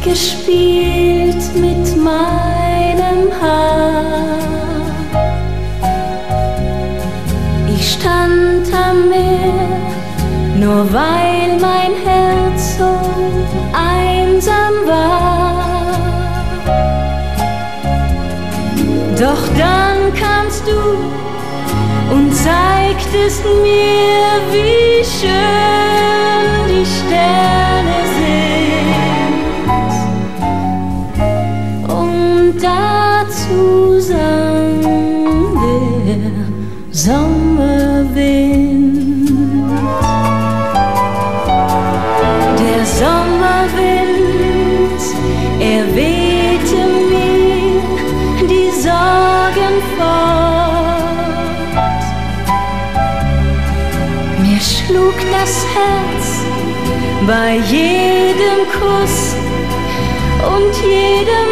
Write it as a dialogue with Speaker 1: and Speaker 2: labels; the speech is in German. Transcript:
Speaker 1: gespielt mit meinem Haar. Ich stand am Meer, nur weil mein Herz so einsam war. Doch dann kamst du und zeigtest mir, wie schön die Sterne sind. Und dazu sang der Sommerwind. Der Sommerwind, er wehte mir die Sorgen fort. Mir schlug das Herz bei jedem Kuss und jedem